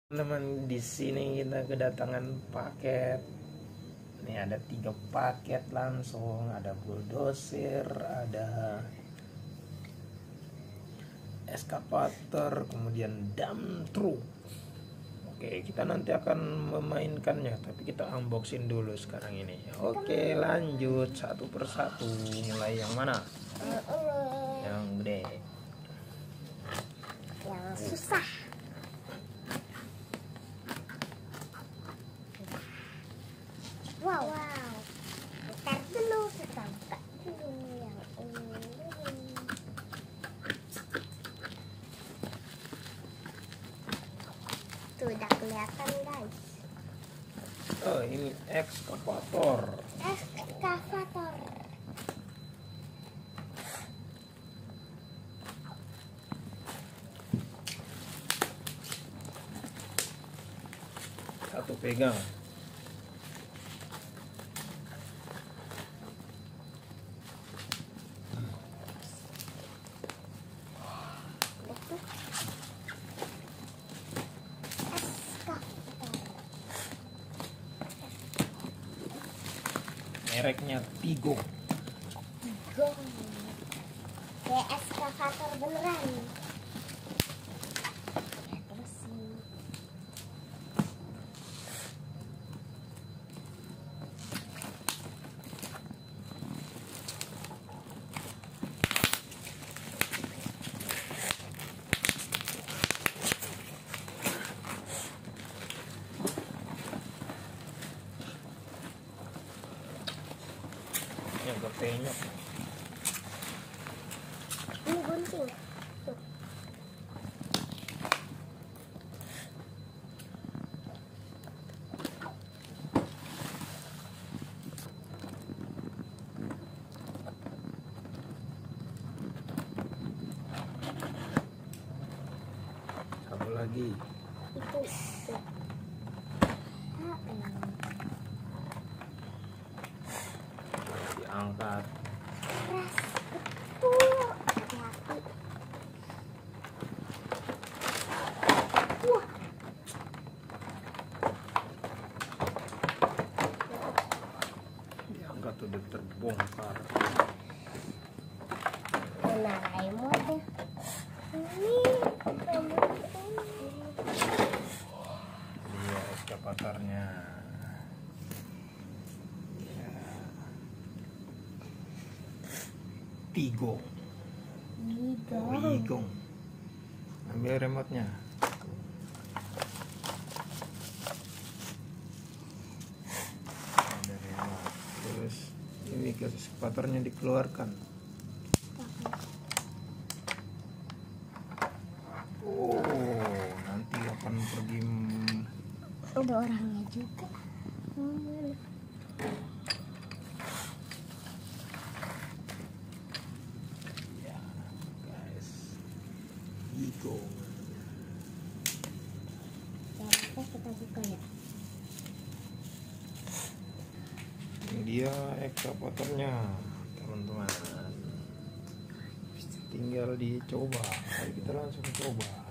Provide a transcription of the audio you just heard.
Teman, di sini kita kedatangan paket. Ini ada 3 paket langsung, ada bulldozer, ada eskavator, kemudian dump truck. Oke, kita nanti akan memainkannya, tapi kita unboxing dulu sekarang ini. Oke, lanjut satu persatu. Mulai yang mana? Yang gede. Yang susah. Wow. Bentar dulu, kita buka dulu yang ini. Tuh udah kelihatan guys. Oh, ini ekskavator. Ekskavator. Satu pegang. Mereknya Tigo. Kayak ekskavator beneran. Terus Yang kepenyok. ini gunting. Tuh. Satu lagi. Itu. Tuh. Diangkat. Keras. Betul. Hati-hati. Wah. Diangkat udah terbongkar. Mana remote? Ini remote. Iya, eskavatornya. Ya. Tigo. Wigong. Ambil remote-nya. Ada remote. Terus ini eskavatornya dikeluarkan. Oh, nanti akan pergi. Ada orangnya juga. Ya, guys. Tigo. Ya, kita buka ya. Ini dia ekskavatornya, teman-teman. Tinggal dicoba. Mari kita langsung coba.